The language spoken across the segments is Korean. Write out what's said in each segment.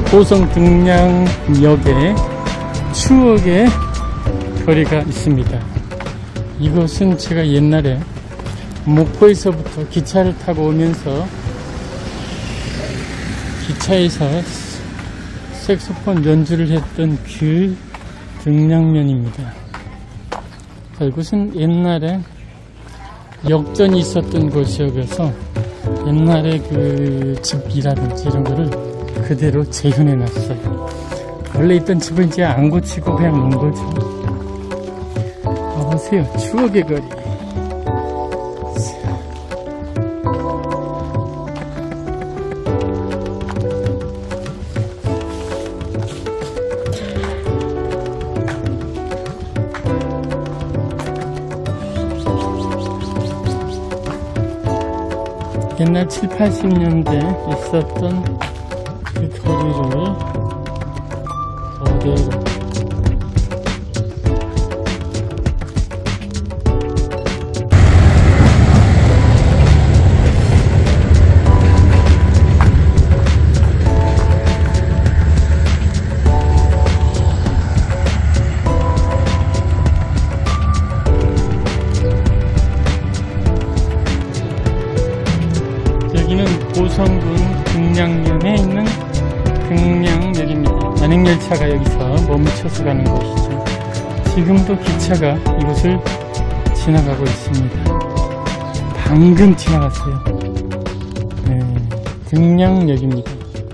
고성 등량역에 추억의 거리가 있습니다. 이곳은 제가 옛날에 목포에서부터 기차를 타고 오면서 기차에서 색소폰 연주를 했던 그 등량면입니다. 자, 이곳은 옛날에 역전이 있었던 곳이어서 옛날에 그 집이라든지 이런 거를 그대로 재현해 놨어요. 원래 있던 집을 이제 안 고치고 그냥 놓은 거죠. 보세요, 추억의 거리. 옛날 7, 80년대 있었던 그 거리를 그대로 여기는 고성군 등량면에 있는 등량역입니다. 만행열차가 여기서 멈춰서 가는 곳이죠. 지금도 기차가 이곳을 지나가고 있습니다. 방금 지나갔어요. 네, 등량역입니다.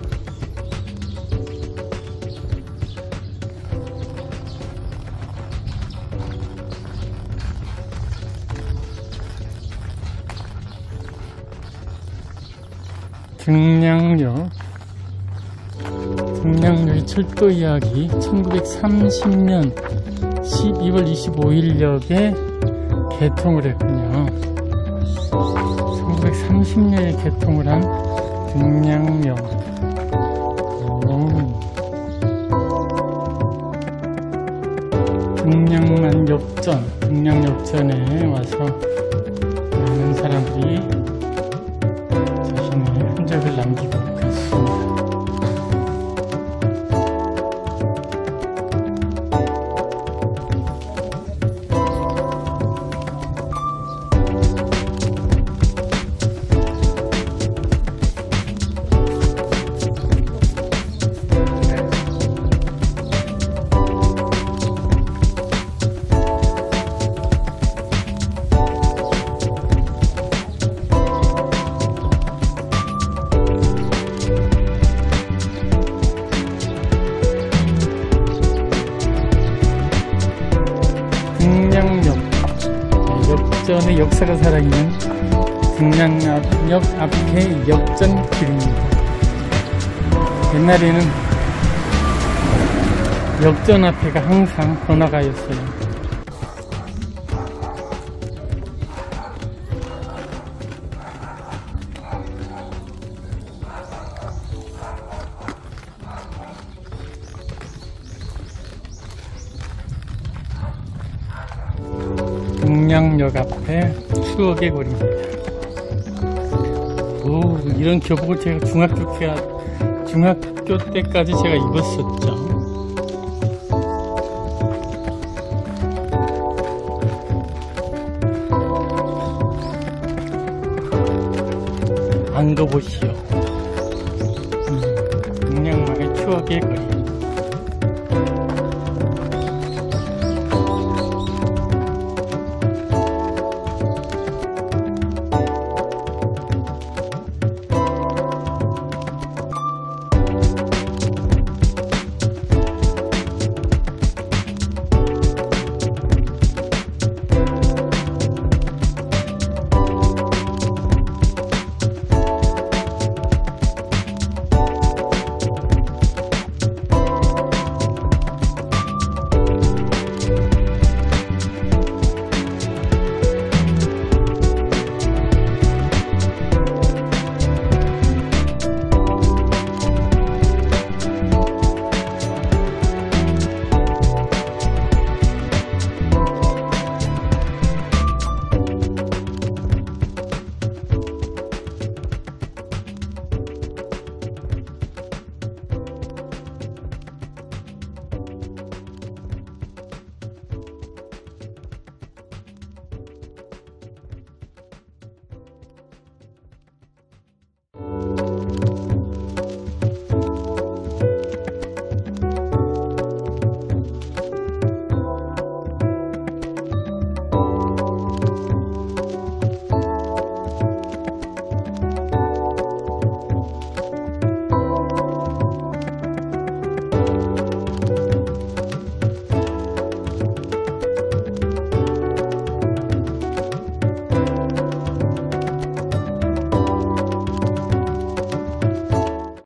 등량역의 철도 이야기 1930년 12월 25일역에 개통을 했군요. 1930년에 개통을 한 등량역. 등량만 역전, 등량역전에 와서 많은 사람들이 자신의 흔적을 남기고 갔습니다. 등량역, 역전의 역사가 살아있는 등량역 앞에 역전길입니다. 옛날에는 역전 앞에가 항상 번화가였어요. 등량역 앞에 추억의 거리입니다. 오, 이런 교복을 제가 중학교 때까지 제가 입었었죠. 안도 보시오. 등량만의 추억의 거리.